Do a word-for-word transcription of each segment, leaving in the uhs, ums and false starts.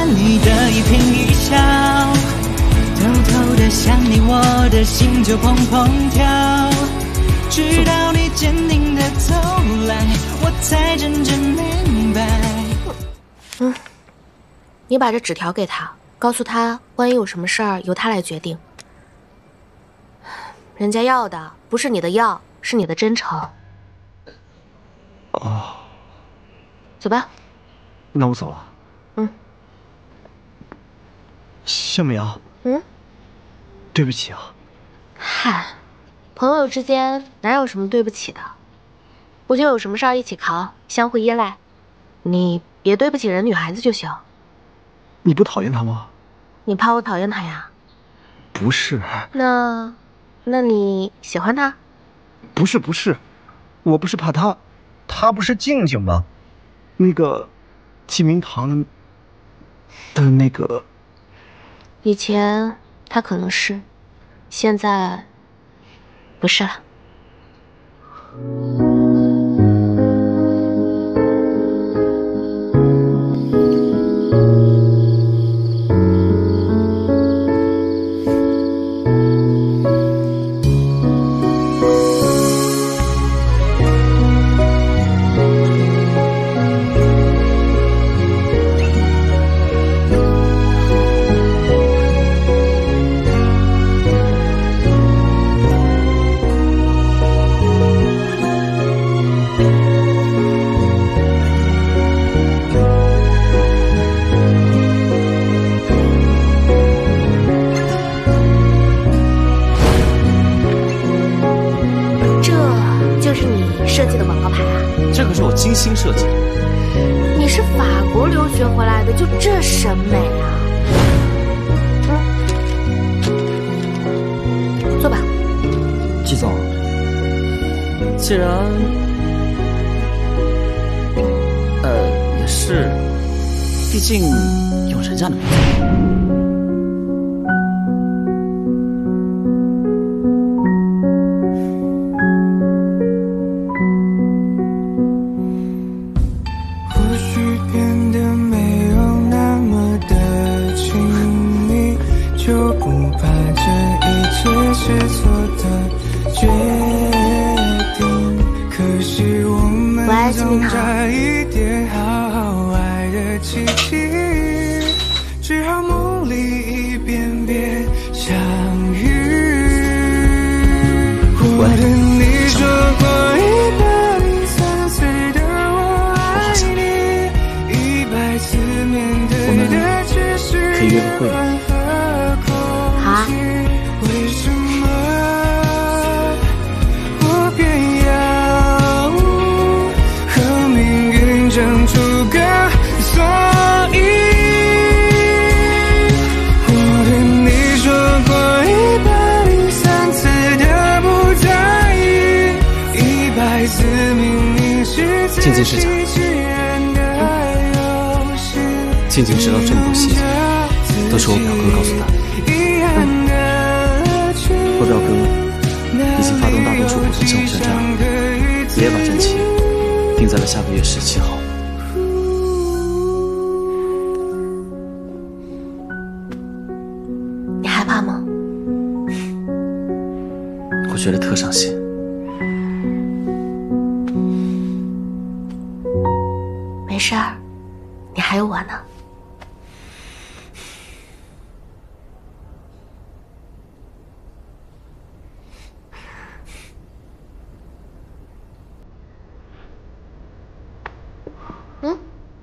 你的一颦一笑，偷偷的想你，我的心就砰砰跳。直到你坚定的走来，我才真正明白。 嗯，你把这纸条给他，告诉他，万一有什么事儿由他来决定。人家要的不是你的要，是你的真诚。 哦， 走吧。 那我走了。 嗯。 夏美瑶。 嗯。 对不起啊。 嗨，朋友之间哪有什么对不起的？不就有什么事儿一起扛，相互依赖。你别对不起人女孩子就行。 你不讨厌他吗？ 你怕我讨厌他呀？ 不是。 那，那你喜欢他？ 不是不是，我不是怕他，他不是静静吗？那个，纪明堂的那个。 以前他可能是，现在不是了。 精心设计的。 你是法国留学回来的，就这审美啊？嗯，坐吧。 季总， 既然，呃，也是，毕竟有人家的名字。 静静是假的，静静知道这么多细节，都是我表哥告诉她的。我表哥已经发动大多数股东向我宣战，也把战期定在了下个月十七号。 你害怕吗？ 我觉得特伤心。 没事儿，你还有我呢。嗯，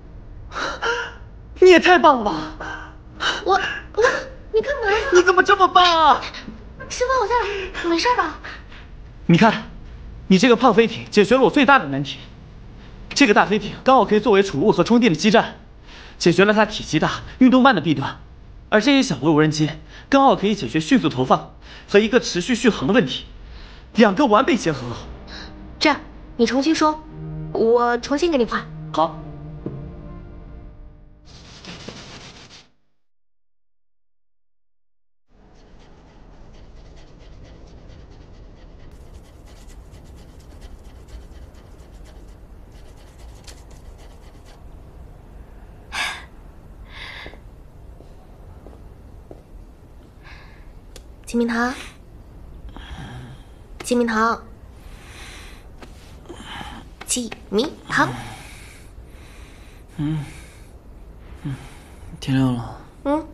你也太棒了吧！ 我我，你干嘛呀？ 你怎么这么棒啊？ 师傅，我在，你没事吧？ 你看，你这个胖飞艇解决了我最大的难题。这个大飞艇刚好可以作为储物和充电的基站，解决了它体积大、运动慢的弊端。而这些小的无人机刚好可以解决迅速投放和一个持续续航的问题，两个完美结合。 这样，你重新说，我重新给你画。 好。 金明堂，金明堂，金明堂。 嗯嗯，天亮了。 嗯。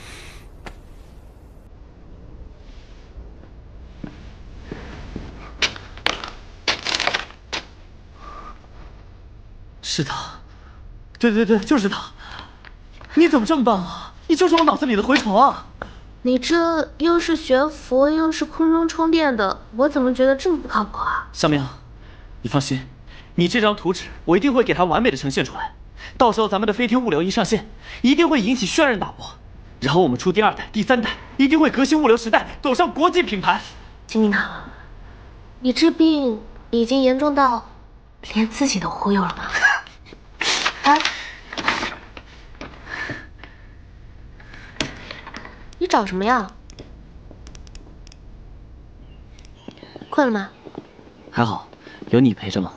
是他，对对对，就是他。你怎么这么棒啊？你就是我脑子里的蛔虫啊！ 你这又是学佛又是空中充电的，我怎么觉得这么不靠谱啊？ 小明，你放心，你这张图纸我一定会给它完美的呈现出来。到时候咱们的飞天物流一上线，一定会引起轩然大波。然后我们出第二代、第三代，一定会革新物流时代，走上国际品牌。 金明堂，你这病已经严重到连自己都忽悠了吗？啊！你找什么呀？困了吗？ 还好，有你陪着嘛。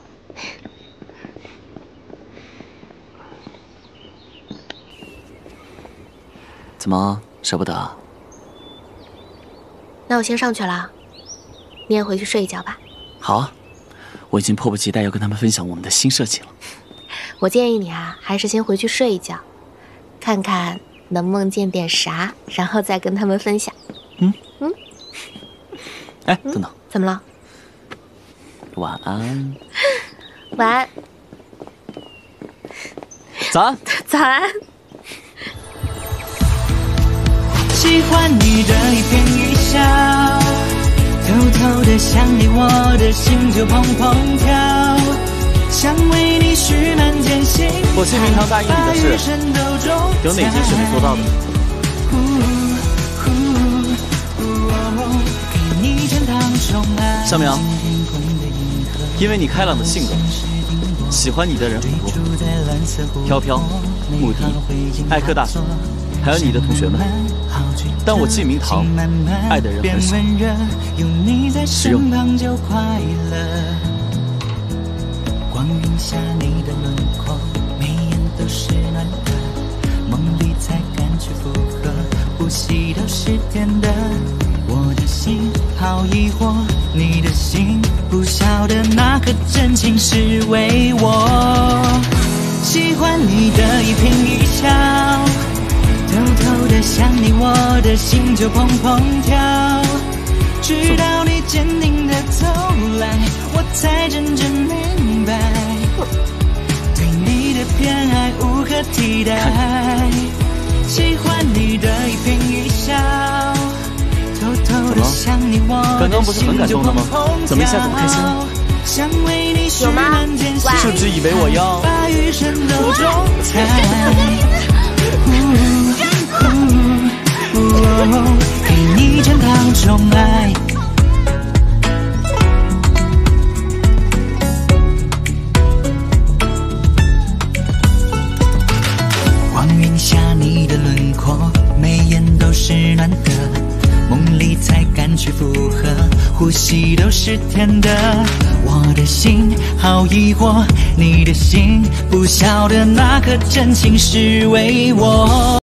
怎么舍不得啊？ 那我先上去了，你也回去睡一觉吧。 好啊，我已经迫不及待要跟他们分享我们的新设计了。 我建议你啊，还是先回去睡一觉，看看能梦见点啥，然后再跟他们分享。 嗯嗯。 哎，等等、嗯， 怎么了？ 晚安。 晚安。 早安。 早安。 喜欢你的一颦一笑，偷偷的想你，我的心就砰砰跳，想为你许满天星。 我金明堂答应你的事，有哪件是没做到的？ 小明，因为你开朗的性格，喜欢你的人很多，飘飘、穆迪、艾克大叔，还有你的同学们。但我进明堂爱的人很少，只有你。 光晕下你的轮廓，眉眼都是暖的，梦里才敢去附和，呼吸都是甜的。我的心好疑惑，你的心不晓得那颗真情是为我。喜欢你的一颦一笑，偷偷的想你，我的心就砰砰跳，直到你坚定的走来，我才真正明白，对你的偏爱无可替代。喜欢你的一颦一笑，偷偷的想你，我的心就砰砰跳， 怎么一下这么开心了？ 想为你许满天星， 是不是以为我要把余生都种菜？给你全套宠爱。光晕下你的轮廓，眉眼都是暖的，梦里才敢去附和，呼吸都是甜的。我的心好疑惑，你的心不晓得那颗真情是为我。